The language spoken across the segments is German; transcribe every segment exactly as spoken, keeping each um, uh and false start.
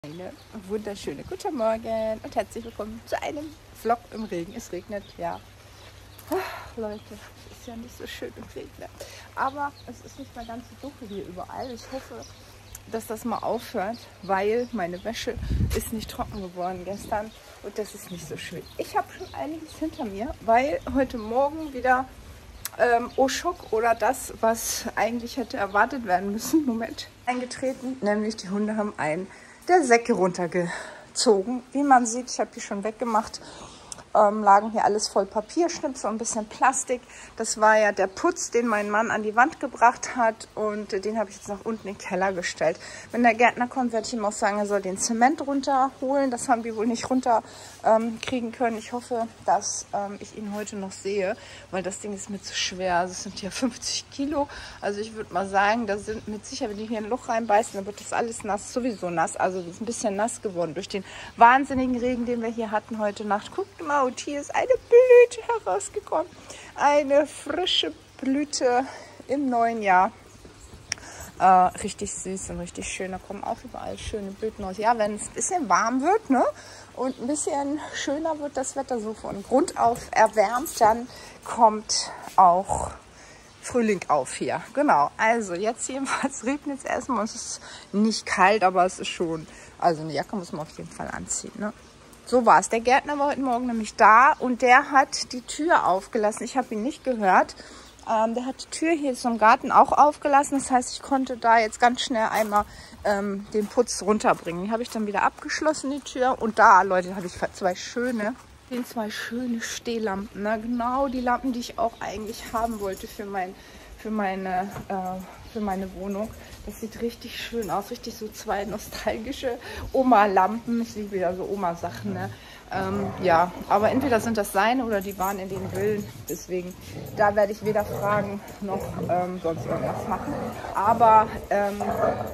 Eine wunderschöne guten Morgen und herzlich willkommen zu einem Vlog im Regen. Es regnet, ja. Ach, Leute, es ist ja nicht so schön im Regen. Ne? Aber es ist nicht mehr ganz so dunkel hier überall. Ich hoffe, dass das mal aufhört, weil meine Wäsche ist nicht trocken geworden gestern und das ist nicht so schön. Ich habe schon einiges hinter mir, weil heute Morgen wieder ähm, oh Schock oder das, was eigentlich hätte erwartet werden müssen, Moment, eingetreten. Nämlich die Hunde haben einen der Säcke runtergezogen. Wie man sieht, ich habe die schon weggemacht. Ähm, lagen hier alles voll Papierschnipsel und ein bisschen Plastik. Das war ja der Putz, den mein Mann an die Wand gebracht hat und äh, den habe ich jetzt nach unten in den Keller gestellt. Wenn der Gärtner kommt, werde ich ihm auch sagen, er soll den Zement runterholen. Das haben wir wohl nicht runter ähm, kriegen können. Ich hoffe, dass ähm, ich ihn heute noch sehe, weil das Ding ist mir zu schwer. Also es sind ja fünfzig Kilo. Also ich würde mal sagen, da sind mit Sicherheit, wenn die hier ein Loch reinbeißen, dann wird das alles nass, sowieso nass. Also es ist ein bisschen nass geworden durch den wahnsinnigen Regen, den wir hier hatten heute Nacht. Guckt mal. Und hier ist eine Blüte herausgekommen. Eine frische Blüte im neuen Jahr. Äh, richtig süß und richtig schön. Da kommen auch überall schöne Blüten raus. Ja, wenn es ein bisschen warm wird, ne? Und ein bisschen schöner wird das Wetter so von Grund auf erwärmt, dann kommt auch Frühling auf hier. Genau. Also jetzt jedenfalls regnet es erstmal. Es ist nicht kalt, aber es ist schon, also eine Jacke muss man auf jeden Fall anziehen, ne? So war es. Der Gärtner war heute Morgen nämlich da und der hat die Tür aufgelassen. Ich habe ihn nicht gehört. Ähm, der hat die Tür hier zum Garten auch aufgelassen. Das heißt, ich konnte da jetzt ganz schnell einmal ähm, den Putz runterbringen. Die habe ich dann wieder abgeschlossen, die Tür. Und da, Leute, habe ich zwei schöne, zwei schöne Stehlampen. Ne? Genau die Lampen, die ich auch eigentlich haben wollte für, mein, für, meine, äh, für meine Wohnung. Das sieht richtig schön aus, richtig so zwei nostalgische Oma-Lampen. Ich liebe ja so Oma-Sachen, ne? Ähm, ja, aber entweder sind das seine oder die waren in den Villen. Deswegen, da werde ich weder fragen noch ähm, sonst irgendwas machen. Aber, ähm,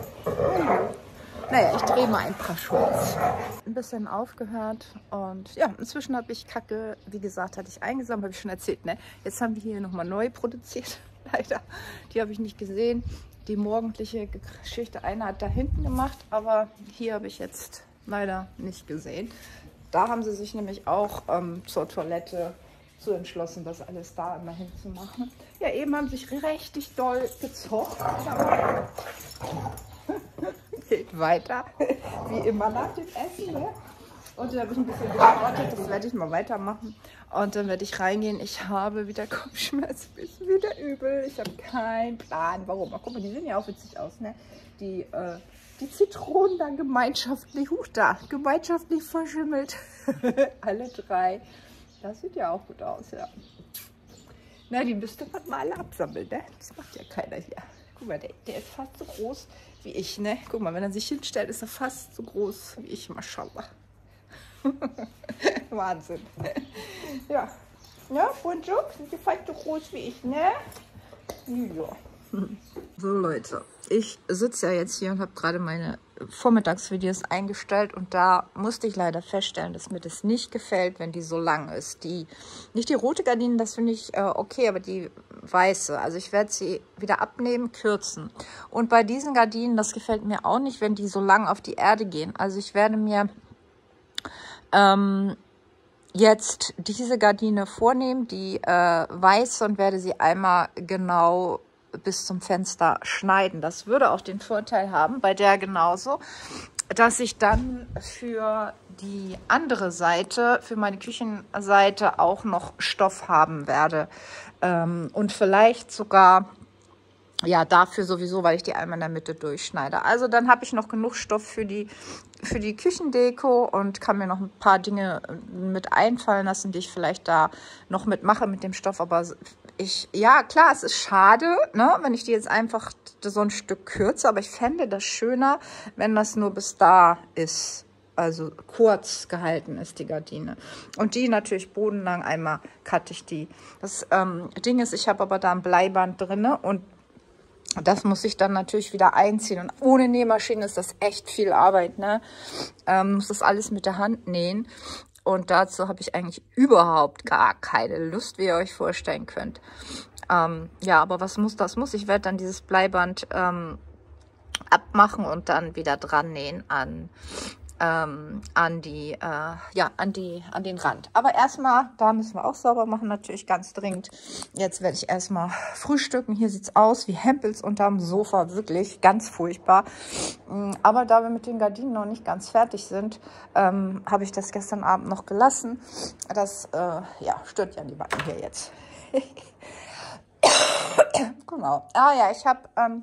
naja, ich drehe mal ein paar Shorts. Ein bisschen aufgehört und ja, inzwischen habe ich Kacke, wie gesagt, hatte ich eingesammelt, habe ich schon erzählt, ne? Jetzt haben wir hier nochmal neu produziert, leider. Die habe ich nicht gesehen. Die morgendliche Geschichte, eine hat da hinten gemacht, aber hier habe ich jetzt leider nicht gesehen. Da haben sie sich nämlich auch ähm, zur Toilette zu entschlossen, das alles da immer hinzumachen. Ja, eben haben sich richtig doll gezockt. Geht weiter, wie immer nach dem Essen, ne? Und dann habe ich ein bisschen gewartet, das werde ich mal weitermachen. Und dann werde ich reingehen. Ich habe wieder Kopfschmerzen, ist wieder übel. Ich habe keinen Plan, warum. Ach, guck mal, die sehen ja auch witzig aus, ne? Die, äh, die Zitronen dann gemeinschaftlich, huch da, gemeinschaftlich verschimmelt. Alle drei. Das sieht ja auch gut aus, ja. Na, die müsste man mal alle absammeln, ne? Das macht ja keiner hier. Guck mal, der, der ist fast so groß wie ich, ne? Guck mal, wenn er sich hinstellt, ist er fast so groß wie ich, Maschallah. Wahnsinn. Ja. Ja, bonjour. Sind die fast so groß wie ich, ne? Ja. So, Leute. Ich sitze ja jetzt hier und habe gerade meine Vormittagsvideos eingestellt und da musste ich leider feststellen, dass mir das nicht gefällt, wenn die so lang ist. Die, nicht die rote Gardine, das finde ich äh, okay, aber die weiße. Also ich werde sie wieder abnehmen, kürzen. Und bei diesen Gardinen, das gefällt mir auch nicht, wenn die so lang auf die Erde gehen. Also ich werde mir Ähm, jetzt diese Gardine vornehmen, die äh, weiß, und werde sie einmal genau bis zum Fenster schneiden. Das würde auch den Vorteil haben, bei der genauso, dass ich dann für die andere Seite, für meine Küchenseite auch noch Stoff haben werde. Ähm, und vielleicht sogar, ja, dafür sowieso, weil ich die einmal in der Mitte durchschneide. Also dann habe ich noch genug Stoff für die, für die Küchendeko und kann mir noch ein paar Dinge mit einfallen lassen, die ich vielleicht da noch mitmache mit dem Stoff. Aber ich, ja klar, es ist schade, ne, wenn ich die jetzt einfach so ein Stück kürze, aber ich fände das schöner, wenn das nur bis da ist. Also kurz gehalten ist die Gardine. Und die natürlich bodenlang, einmal cutte ich die. Das ähm, Ding ist, ich habe aber da ein Bleiband drin und das muss ich dann natürlich wieder einziehen. Und ohne Nähmaschine ist das echt viel Arbeit, ne? Ähm, muss das alles mit der Hand nähen. Und dazu habe ich eigentlich überhaupt gar keine Lust, wie ihr euch vorstellen könnt. Ähm, ja, aber was muss, das muss. Ich werde dann dieses Bleiband ähm, abmachen und dann wieder dran nähen an, ähm, an, die, äh, ja, an, die, an den Rand. Aber erstmal, da müssen wir auch sauber machen, natürlich ganz dringend. Jetzt werde ich erstmal frühstücken. Hier sieht es aus wie Hempels unterm Sofa, wirklich ganz furchtbar. Aber da wir mit den Gardinen noch nicht ganz fertig sind, ähm, habe ich das gestern Abend noch gelassen. Das äh, ja, stört ja niemanden hier jetzt. Genau. Ah ja, ich habe... Ähm,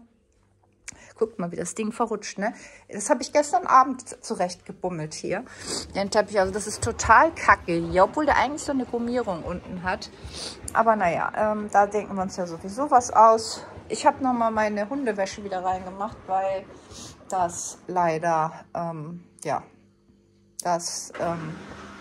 Guckt mal, wie das Ding verrutscht, ne? Das habe ich gestern Abend zurecht gebummelt hier. Den Teppich, also das ist total kacke hier, obwohl der eigentlich so eine Gummierung unten hat. Aber naja, ähm, da denken wir uns ja sowieso was aus. Ich habe nochmal meine Hundewäsche wieder reingemacht, weil das leider, ähm, ja, das... Ähm,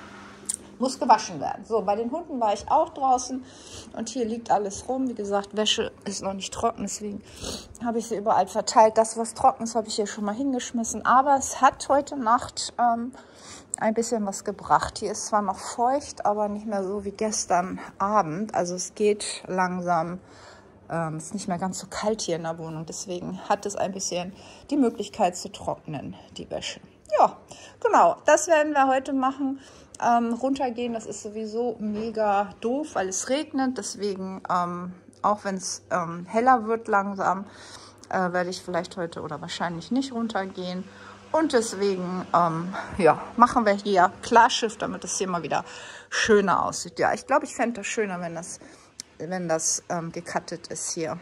muss gewaschen werden. So, bei den Hunden war ich auch draußen und hier liegt alles rum. Wie gesagt, Wäsche ist noch nicht trocken, deswegen habe ich sie überall verteilt. Das, was trocken ist, habe ich hier schon mal hingeschmissen. Aber es hat heute Nacht ähm, ein bisschen was gebracht. Hier ist zwar noch feucht, aber nicht mehr so wie gestern Abend. Also es geht langsam. Ähm, es ist nicht mehr ganz so kalt hier in der Wohnung. Deswegen hat es ein bisschen die Möglichkeit zu trocknen, die Wäsche. Ja, genau. Das werden wir heute machen. Ähm, runtergehen, das ist sowieso mega doof, weil es regnet. Deswegen, ähm, auch wenn es ähm, heller wird langsam, äh, werde ich vielleicht heute oder wahrscheinlich nicht runtergehen. Und deswegen, ähm, ja, machen wir hier Klarschiff, damit es hier mal wieder schöner aussieht. Ja, ich glaube, ich fände das schöner, wenn das, wenn das ähm, gecuttet ist hier.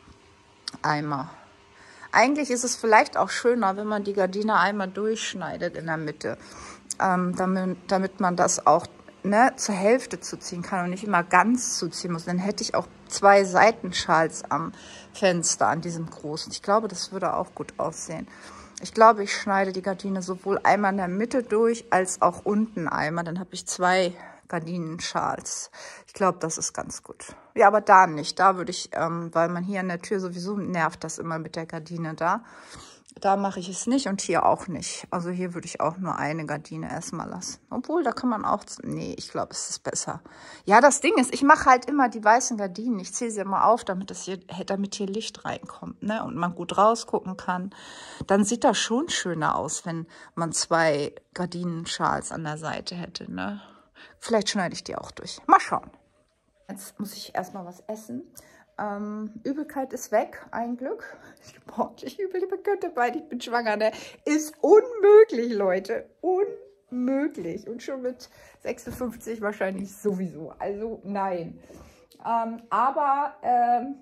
Einmal. Eigentlich ist es vielleicht auch schöner, wenn man die Gardine einmal durchschneidet in der Mitte. Ähm, damit, damit man das auch ne, zur Hälfte zuziehen kann und nicht immer ganz zuziehen muss. Dann hätte ich auch zwei Seitenschals am Fenster, an diesem großen. Ich glaube, das würde auch gut aussehen. Ich glaube, ich schneide die Gardine sowohl einmal in der Mitte durch, als auch unten einmal. Dann habe ich zwei Gardinenschals. Ich glaube, das ist ganz gut. Ja, aber da nicht. Da würde ich, ähm, weil man hier an der Tür sowieso nervt das immer mit der Gardine da. Da mache ich es nicht und hier auch nicht. Also hier würde ich auch nur eine Gardine erstmal lassen. Obwohl, da kann man auch... Nee, ich glaube, es ist besser. Ja, das Ding ist, ich mache halt immer die weißen Gardinen. Ich ziehe sie immer auf, damit, es hier, damit hier Licht reinkommt, ne? Und man gut rausgucken kann. Dann sieht das schon schöner aus, wenn man zwei Gardinenschals an der Seite hätte, ne? Vielleicht schneide ich die auch durch. Mal schauen. Jetzt muss ich erstmal was essen. Ähm, Übelkeit ist weg, ein Glück. Sportlich übel, ich könnte beide, ich bin schwanger, ne? Ist unmöglich, Leute. Unmöglich. Und schon mit sechsundfünfzig wahrscheinlich sowieso. Also nein. Ähm, aber ähm,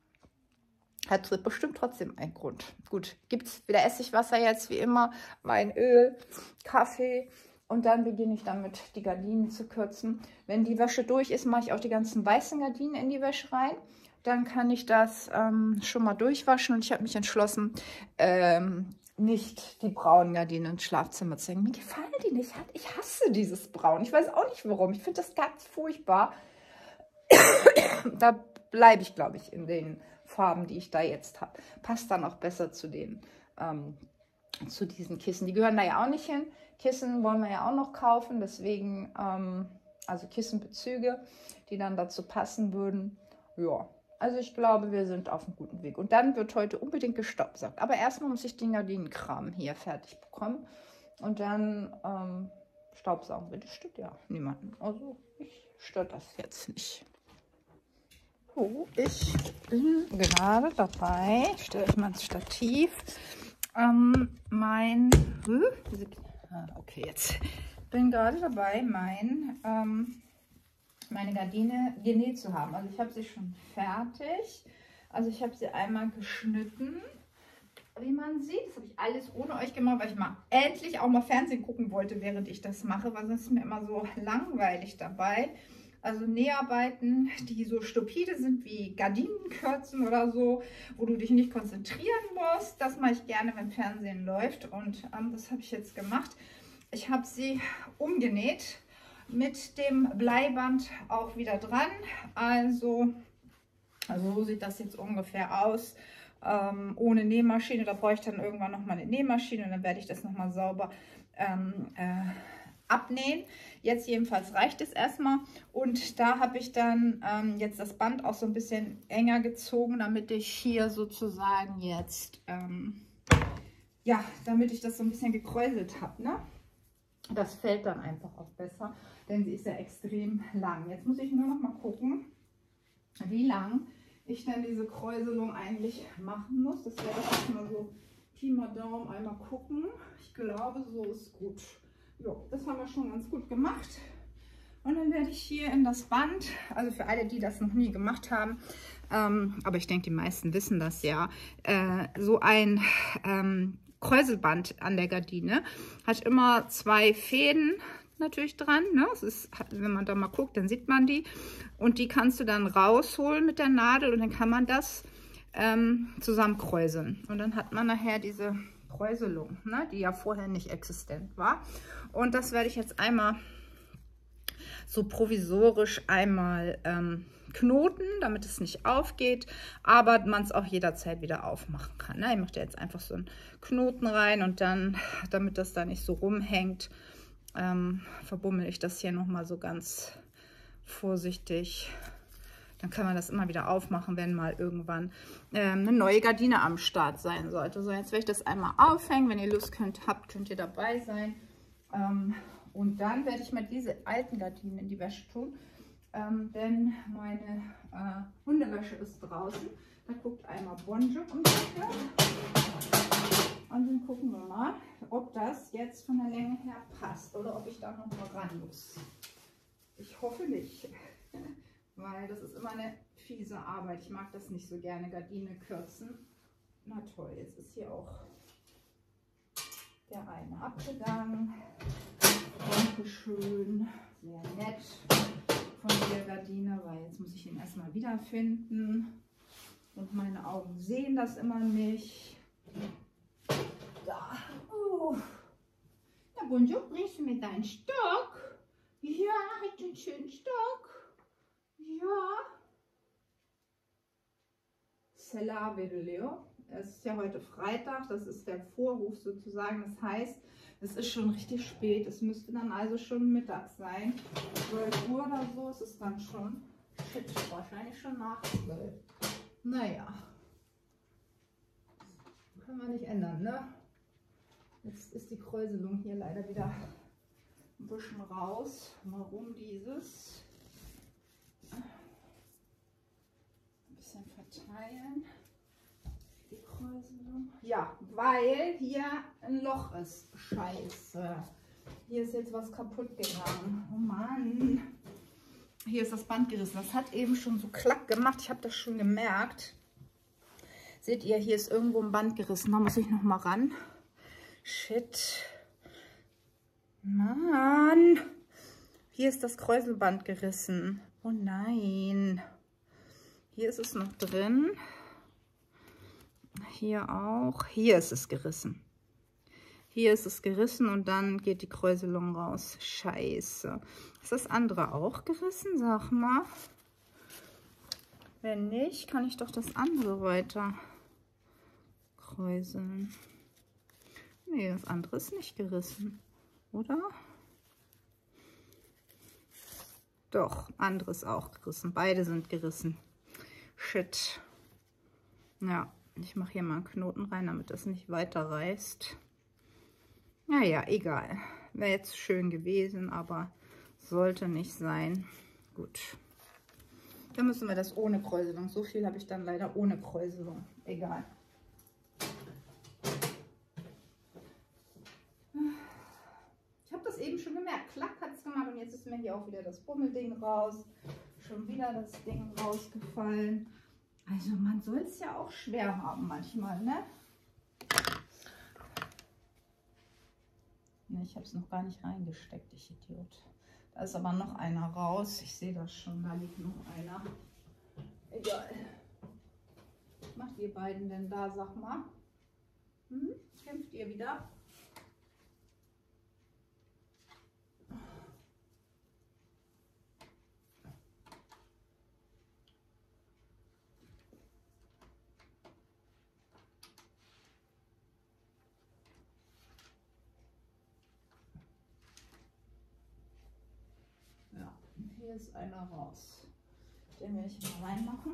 hat bestimmt trotzdem einen Grund. Gut, gibt es wieder Essigwasser jetzt, wie immer, mein Öl, Kaffee. Und dann beginne ich damit, die Gardinen zu kürzen. Wenn die Wäsche durch ist, mache ich auch die ganzen weißen Gardinen in die Wäsche rein. Dann kann ich das ähm, schon mal durchwaschen. Und ich habe mich entschlossen, ähm, nicht die braunen Gardinen ins Schlafzimmer zu hängen. Mir gefallen die nicht. Ich hasse dieses Braun. Ich weiß auch nicht warum. Ich finde das ganz furchtbar. Da bleibe ich, glaube ich, in den Farben, die ich da jetzt habe. Passt dann auch besser zu den, ähm, zu diesen Kissen. Die gehören da ja auch nicht hin. Kissen wollen wir ja auch noch kaufen. Deswegen, ähm, also Kissenbezüge, die dann dazu passen würden. Ja. Also ich glaube, wir sind auf einem guten Weg. Und dann wird heute unbedingt gestaubsaugt. Aber erstmal muss ich den Gardinenkram hier fertig bekommen. Und dann ähm, staubsaugen wir. Das stört ja niemanden. Also mich stört das jetzt nicht. So, ich bin gerade dabei. Ich stelle euch mal ins Stativ. Ähm, mein... Hm, diese, ah, okay, jetzt. Bin gerade dabei, mein... Ähm, meine Gardine genäht zu haben. Also ich habe sie schon fertig. Also ich habe sie einmal geschnitten. Wie man sieht, das habe ich alles ohne euch gemacht, weil ich mal endlich auch mal Fernsehen gucken wollte, während ich das mache, weil sonst ist mir immer so langweilig dabei. Also Näharbeiten, die so stupide sind wie Gardinenkürzen oder so, wo du dich nicht konzentrieren musst. Das mache ich gerne, wenn Fernsehen läuft. Und ähm, das habe ich jetzt gemacht. Ich habe sie umgenäht. Mit dem Bleiband auch wieder dran. Also, also so sieht das jetzt ungefähr aus. Ähm, ohne Nähmaschine. Da brauche ich dann irgendwann nochmal eine Nähmaschine und dann werde ich das nochmal sauber ähm, äh, abnähen. Jetzt jedenfalls reicht es erstmal. Und da habe ich dann ähm, jetzt das Band auch so ein bisschen enger gezogen, damit ich hier sozusagen jetzt... Ähm, ja, damit ich das so ein bisschen gekräuselt habe, ne? Das fällt dann einfach auch besser, denn sie ist ja extrem lang. Jetzt muss ich nur noch mal gucken, wie lang ich denn diese Kräuselung eigentlich machen muss. Das werde ich jetzt mal so Pi mal Daumen einmal gucken. Ich glaube, so ist gut. Jo, das haben wir schon ganz gut gemacht. Und dann werde ich hier in das Band, also für alle, die das noch nie gemacht haben, ähm, aber ich denke, die meisten wissen das ja, äh, so ein ähm, Kräuselband an der Gardine hat immer zwei Fäden natürlich dran. Ne? Es ist, wenn man da mal guckt, dann sieht man die. Und die kannst du dann rausholen mit der Nadel und dann kann man das ähm, zusammenkräuseln. Und dann hat man nachher diese Kräuselung, ne? Die ja vorher nicht existent war. Und das werde ich jetzt einmal so provisorisch einmal ähm, knoten, damit es nicht aufgeht, aber man es auch jederzeit wieder aufmachen kann. Ne? Ich mache da jetzt einfach so einen Knoten rein und dann, damit das da nicht so rumhängt, ähm, verbummel ich das hier nochmal so ganz vorsichtig. Dann kann man das immer wieder aufmachen, wenn mal irgendwann ähm, eine neue Gardine am Start sein sollte. So, jetzt werde ich das einmal aufhängen. Wenn ihr Lust könnt, habt, könnt ihr dabei sein. Ähm, und dann werde ich mal diese alten Gardinen in die Wäsche tun. Ähm, denn meine äh, Hundewäsche ist draußen. Da guckt einmal Bonjour um die Ecke. Und dann gucken wir mal, ob das jetzt von der Länge her passt oder ob ich da noch mal ran muss. Ich hoffe nicht, weil das ist immer eine fiese Arbeit. Ich mag das nicht so gerne, Gardine kürzen. Na toll, jetzt ist hier auch der eine abgegangen. Dankeschön, sehr nett von der Gardine, weil jetzt muss ich ihn erstmal wiederfinden. Und meine Augen sehen das immer nicht. Da. Oh. Na Bonjour, bringst du mir deinen Stock? Ja, hat einen schönen Stock. Ja. Salve, Leo. Es ist ja heute Freitag, das ist der Vorruf sozusagen. Das heißt, es ist schon richtig spät. Es müsste dann also schon Mittag sein. zwölf Uhr oder so ist es dann schon. Shit, wahrscheinlich schon nach zwölf. Naja. Können wir nicht ändern, ne? Jetzt ist die Kräuselung hier leider wieder ein bisschen raus. Warum dieses? Ein bisschen verteilen. Die Kräuselung. Ja, weil hier ein Loch ist. Scheiße. Hier ist jetzt was kaputt gegangen. Oh Mann. Hier ist das Band gerissen. Das hat eben schon so klack gemacht. Ich habe das schon gemerkt. Seht ihr, hier ist irgendwo ein Band gerissen. Da muss ich noch mal ran. Shit. Mann. Hier ist das Kräuselband gerissen. Oh nein. Hier ist es noch drin. Hier auch. Hier ist es gerissen. Hier ist es gerissen und dann geht die Kräuselung raus. Scheiße. Ist das andere auch gerissen? Sag mal. Wenn nicht, kann ich doch das andere weiter kräuseln. Nee, das andere ist nicht gerissen. Oder? Doch, anderes auch gerissen. Beide sind gerissen. Shit. Ja. Ich mache hier mal einen Knoten rein, damit das nicht weiter reißt. Naja, egal. Wäre jetzt schön gewesen, aber sollte nicht sein. Gut. Dann müssen wir das ohne Kräuselung. So viel habe ich dann leider ohne Kräuselung. Egal. Ich habe das eben schon gemerkt. Klack hat es gemacht und jetzt ist mir hier auch wieder das Bummelding raus. Schon wieder das Ding rausgefallen. Also man soll es ja auch schwer haben manchmal, ne? Ja, ich habe es noch gar nicht reingesteckt, ich Idiot. Da ist aber noch einer raus. Ich sehe das schon, da liegt noch einer. Egal. Was macht ihr beiden denn da, sag mal? Hm? Kämpft ihr wieder? Hier ist einer raus. Den werde ich mal reinmachen.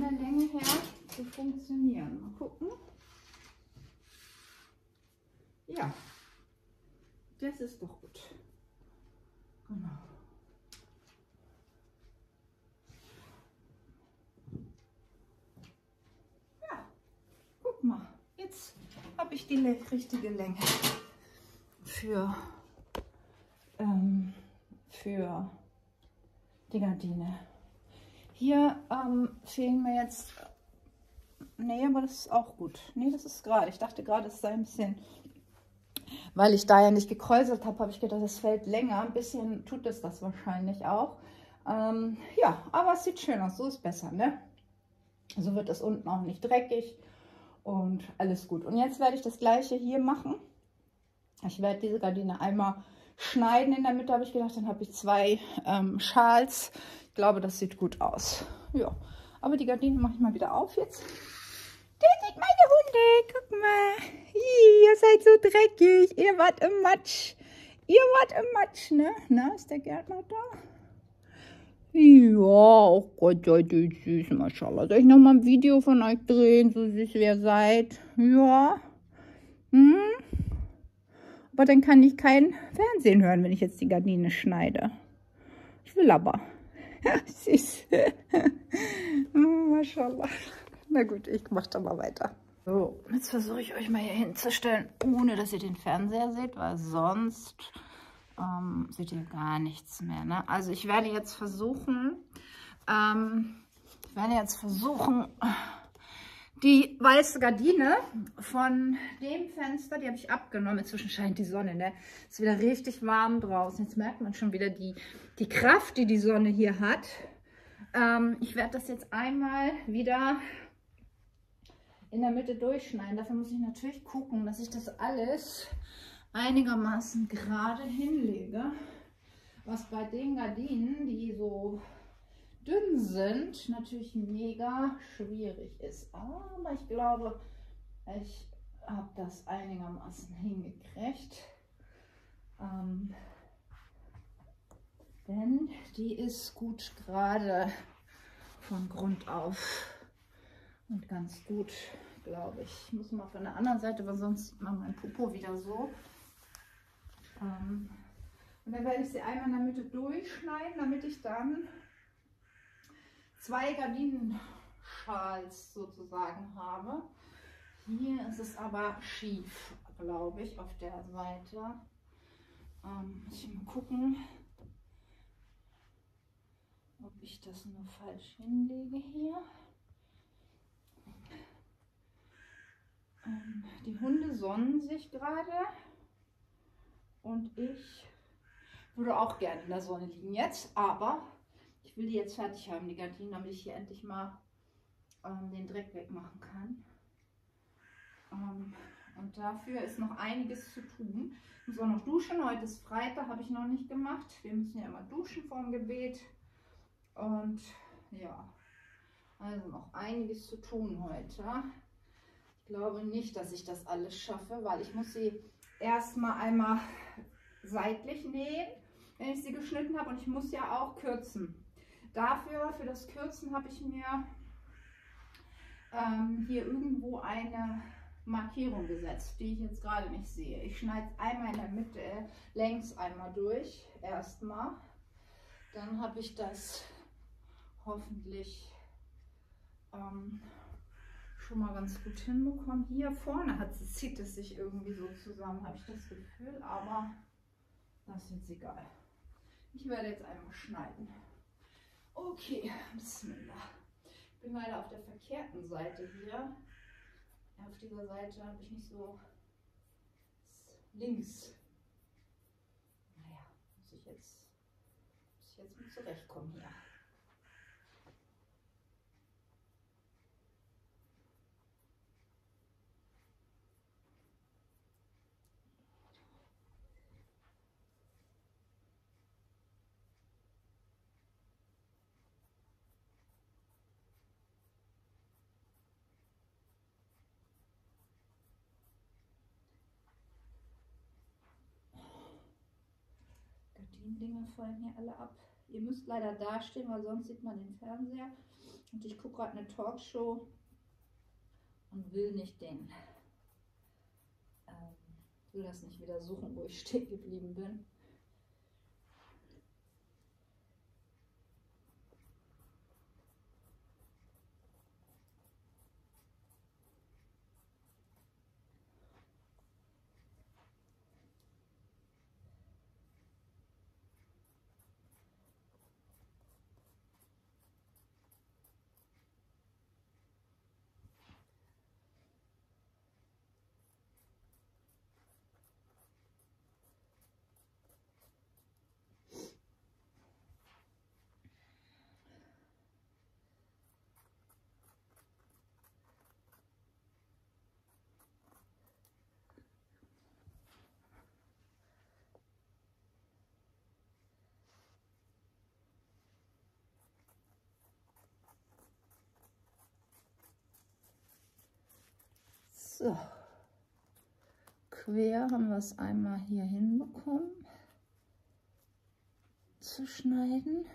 der Länge her zu funktionieren. Mal gucken. Ja, das ist doch gut. Genau. Ja, guck mal. Jetzt habe ich die richtige Länge für, ähm, für die Gardine. Hier ähm, fehlen mir jetzt, nee, aber das ist auch gut. Nee, das ist gerade. Ich dachte gerade, es sei ein bisschen, weil ich da ja nicht gekräuselt habe, habe ich gedacht, das fällt länger. Ein bisschen tut es das wahrscheinlich auch. Ähm, ja, aber es sieht schön aus. So ist besser, ne? So wird es unten auch nicht dreckig und alles gut. Und jetzt werde ich das gleiche hier machen. Ich werde diese Gardine einmal schneiden. In der Mitte habe ich gedacht, dann habe ich zwei ähm, Schals. Ich glaube, das sieht gut aus. Ja, aber die Gardine mache ich mal wieder auf jetzt. Das sind meine Hunde. Guck mal. Hi, ihr seid so dreckig. Ihr wart im Matsch. Ihr wart im Matsch, ne? Na, ist der Gärtner da? Ja, oh Gott, seid ihr süß, Maschallah. Soll ich noch mal ein Video von euch drehen, so süß wie ihr seid? Ja. Hm? Aber dann kann ich kein Fernsehen hören, wenn ich jetzt die Gardine schneide. Ich will aber. Süß. Oh, Maschallah. Na gut, ich mache da mal weiter. So, jetzt versuche ich euch mal hier hinzustellen, ohne dass ihr den Fernseher seht, weil sonst ähm, seht ihr gar nichts mehr. Ne? Also ich werde jetzt versuchen, ähm, ich werde jetzt versuchen, die weiße Gardine von dem Fenster, die habe ich abgenommen. Inzwischen scheint die Sonne, ne? Ist wieder richtig warm draußen. Jetzt merkt man schon wieder die, die Kraft, die die Sonne hier hat. Ähm, ich werde das jetzt einmal wieder in der Mitte durchschneiden. Dafür muss ich natürlich gucken, dass ich das alles einigermaßen gerade hinlege. Was bei den Gardinen, die so dünn sind, natürlich mega schwierig ist. Aber ich glaube, ich habe das einigermaßen hingekriegt. Ähm, denn die ist gut gerade von Grund auf und ganz gut, glaube ich. Ich muss mal von der anderen Seite, weil sonst macht mein Popo wieder so. Ähm, und dann werde ich sie einmal in der Mitte durchschneiden, damit ich dann zwei Gardinenschals sozusagen habe. Hier ist es aber schief, glaube ich, auf der Seite. Ähm, muss ich mal gucken, ob ich das nur falsch hinlege hier. Ähm, die Hunde sonnen sich gerade und ich würde auch gerne in der Sonne liegen jetzt, aber ich will die jetzt fertig haben, die Gardinen, damit ich hier endlich mal ähm, den Dreck wegmachen kann. Ähm, und dafür ist noch einiges zu tun. Ich muss auch noch duschen. Heute ist Freitag, habe ich noch nicht gemacht. Wir müssen ja immer duschen vor dem Gebet. Und ja, also noch einiges zu tun heute. Ich glaube nicht, dass ich das alles schaffe, weil ich muss sie erstmal einmal seitlich nähen, wenn ich sie geschnitten habe. Und ich muss ja auch kürzen. Dafür, für das Kürzen habe ich mir ähm, hier irgendwo eine Markierung gesetzt, die ich jetzt gerade nicht sehe. Ich schneide es einmal in der Mitte, längs einmal durch, erstmal. Dann habe ich das hoffentlich ähm, schon mal ganz gut hinbekommen. Hier vorne hat, zieht es sich irgendwie so zusammen, habe ich das Gefühl, aber das ist jetzt egal. Ich werde jetzt einmal schneiden. Okay, Bismillah. Ich bin leider auf der verkehrten Seite hier. Auf dieser Seite habe ich nicht so links. Naja, muss ich jetzt, muss ich jetzt mit zurechtkommen hier. Die Dinge fallen hier alle ab. Ihr müsst leider dastehen, weil sonst sieht man den Fernseher. Und ich gucke gerade eine Talkshow und will nicht den, ähm, will das nicht wieder suchen, wo ich stehen geblieben bin. So, quer haben wir es einmal hier hinbekommen zu schneiden.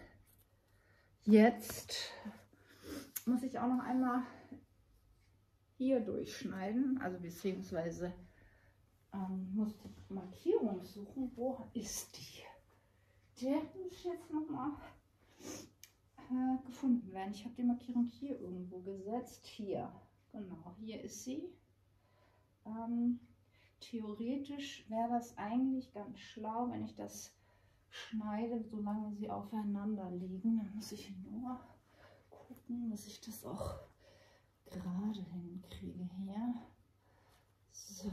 Jetzt muss ich auch noch einmal hier durchschneiden, also beziehungsweise ähm, muss die Markierung suchen. Wo ist die? Der muss jetzt noch mal äh, gefunden werden. Ich habe die Markierung hier irgendwo gesetzt. Hier, genau, hier ist sie. Ähm, theoretisch wäre das eigentlich ganz schlau, wenn ich das schneide, solange sie aufeinander liegen. Dann muss ich nur gucken, dass ich das auch gerade hinkriege hier. So.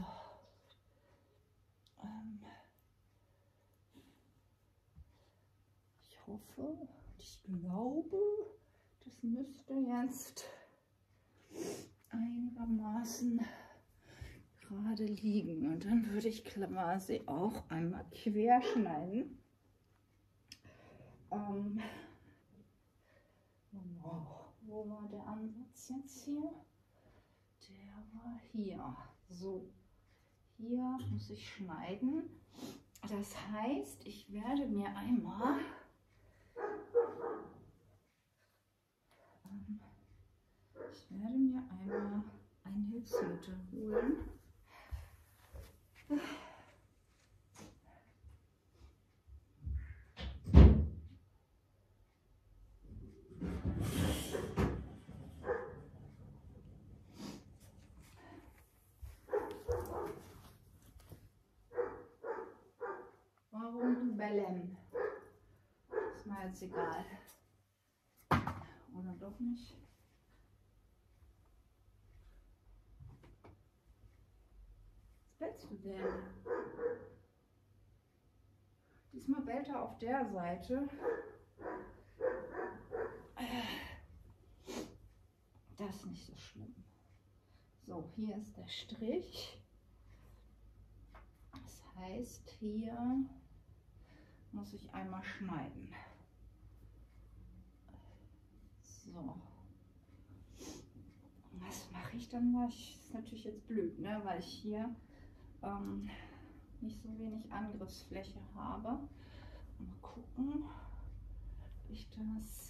Ähm, ich hoffe, ich glaube, das müsste jetzt einigermaßen gerade liegen. Und dann würde ich quasi auch einmal quer schneiden. Ähm, genau. Wo war der Ansatz jetzt hier? Der war hier. So, hier muss ich schneiden. Das heißt, ich werde mir einmal ähm, ich werde mir einmal ein Hilfsmittel holen. Warum bellen? Ist mir jetzt egal. Oder doch nicht? Was bellst du denn? Diesmal bellt er auf der Seite. Das ist nicht so schlimm. So, hier ist der Strich. Das heißt, hier muss ich einmal schneiden. So. Was mache ich dann mal? Das ist natürlich jetzt blöd, ne? Weil ich hier ähm, nicht so wenig Angriffsfläche habe. Mal gucken, ob ich das...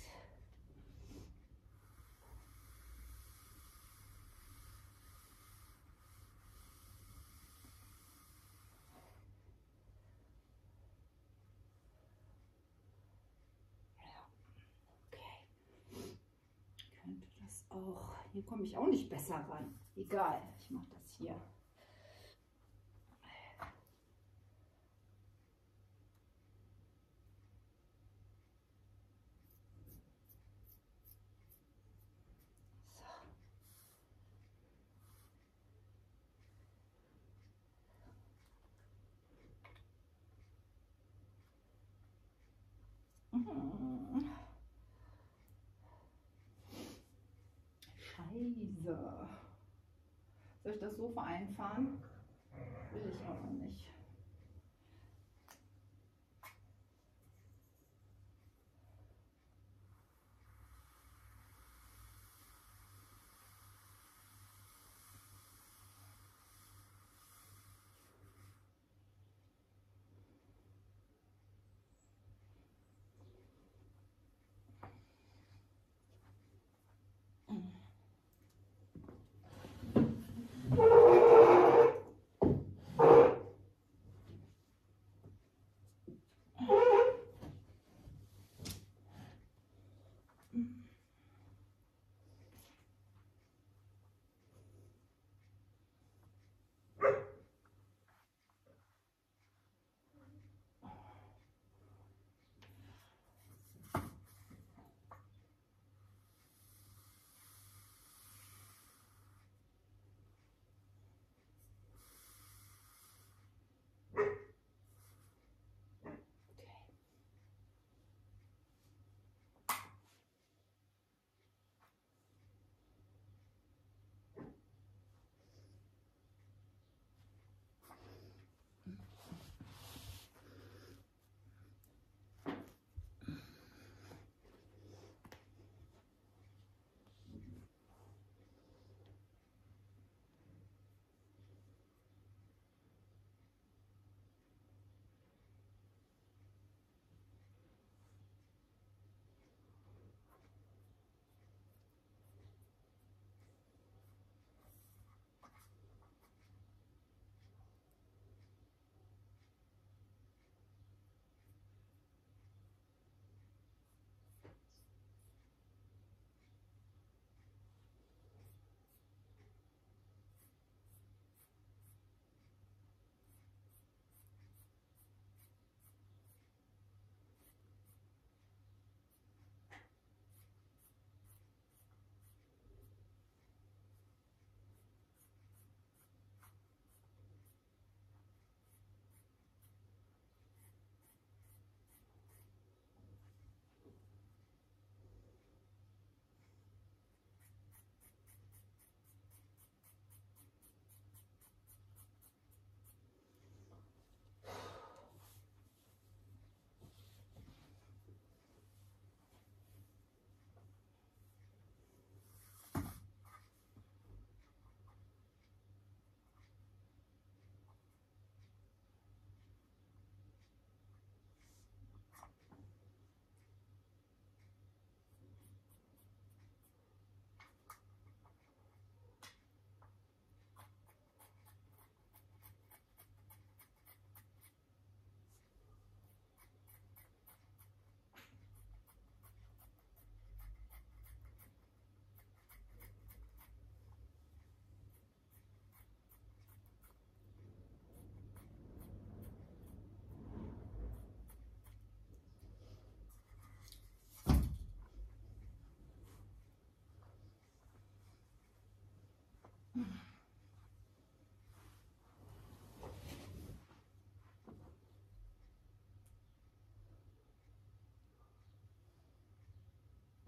Könnte das auch. Hier komme ich auch nicht besser ran. Egal, ich mache das hier. So. Mhm. Scheiße. Soll ich das so vereinfachen? Will ich aber nicht.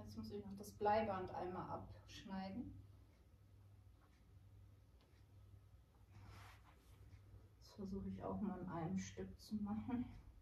Jetzt muss ich noch das Bleiband einmal abschneiden. Das versuche ich auch mal in einem Stück zu machen.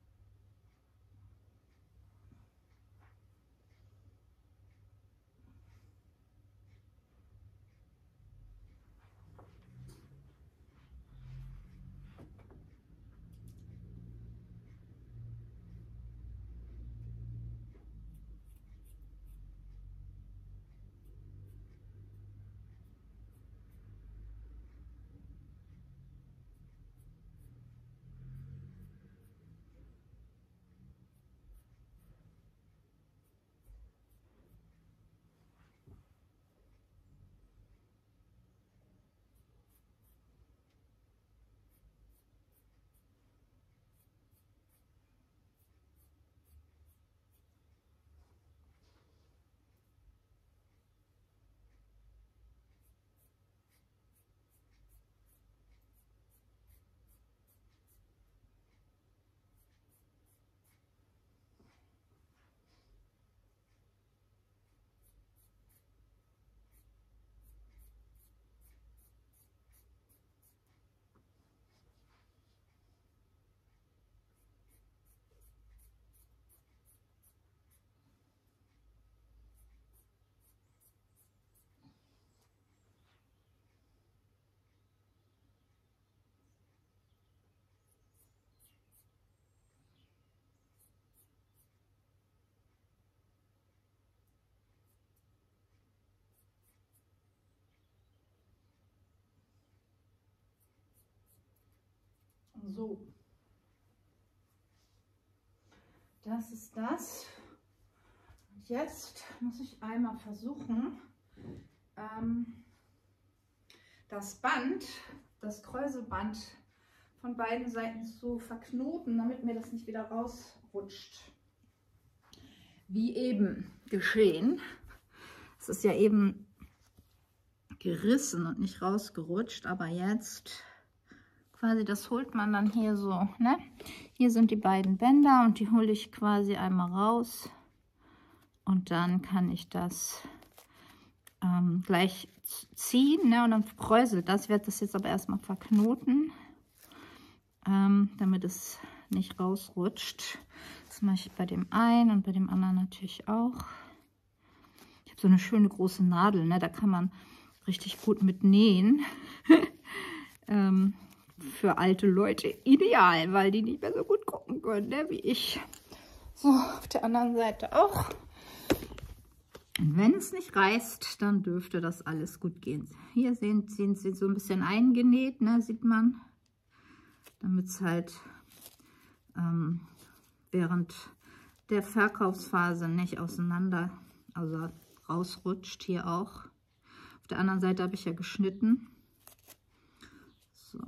So, das ist das. Und jetzt muss ich einmal versuchen, ähm, das Band, das Kräuselband von beiden Seiten zu verknoten, damit mir das nicht wieder rausrutscht. Wie eben geschehen. Es ist ja eben gerissen und nicht rausgerutscht, aber jetzt quasi, das holt man dann hier so, ne? Hier sind die beiden Bänder und die hole ich quasi einmal raus und dann kann ich das ähm, gleich ziehen, ne? Und dann kräuselt das. Ich werde das jetzt aber erstmal verknoten, ähm, damit es nicht rausrutscht. Das mache ich bei dem einen und bei dem anderen natürlich auch. Ich habe so eine schöne große Nadel, ne? Da kann man richtig gut mit nähen. ähm, Für alte Leute ideal, weil die nicht mehr so gut gucken können, ne, wie ich. So, auf der anderen Seite auch. Und wenn es nicht reißt, dann dürfte das alles gut gehen. Hier sind, sind sie so ein bisschen eingenäht, ne, sieht man. Damit es halt ähm, während der Verkaufsphase nicht auseinander, also rausrutscht. Hier auch. Auf der anderen Seite habe ich ja geschnitten. So.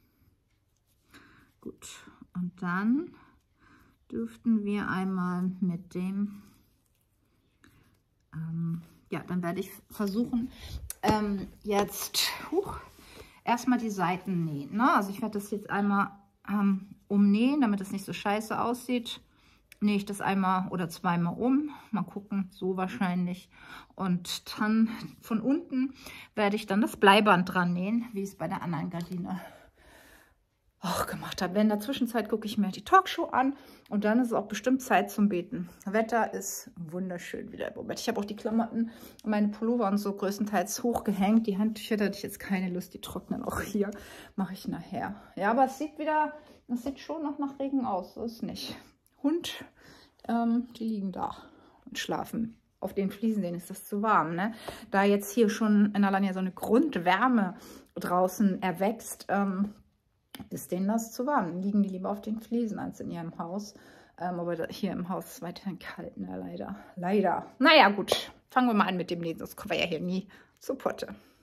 Gut, und dann dürften wir einmal mit dem, ähm, ja, dann werde ich versuchen, ähm, jetzt huch, erstmal die Seiten nähen. Ne? Also ich werde das jetzt einmal ähm, umnähen, damit es nicht so scheiße aussieht. Nähe ich das einmal oder zweimal um, mal gucken, so wahrscheinlich. Und dann von unten werde ich dann das Bleiband dran nähen, wie es bei der anderen Gardine auch gemacht habe. In der Zwischenzeit gucke ich mir die Talkshow an und dann ist es auch bestimmt Zeit zum Beten. Wetter ist wunderschön wieder im Moment. Ich habe auch die Klamotten, meine Pullover und so größtenteils hochgehängt. Die Handtücher, da hatte ich jetzt keine Lust, die trocknen auch hier. Mache ich nachher. Ja, aber es sieht wieder, es sieht schon noch nach Regen aus. So ist nicht. Hund, ähm, die liegen da und schlafen. Auf den Fliesen, denen ist das zu warm. Ne? Da jetzt hier schon in Alanya so eine Grundwärme draußen erwächst, ähm, ist denen das zu warm. Dann liegen die lieber auf den Fliesen als in ihrem Haus. Ähm, aber hier im Haus ist es weiterhin kalt, ne? Leider. Leider. Naja, gut. Fangen wir mal an mit dem Nähen, sonst kommen wir ja hier nie zu Potte.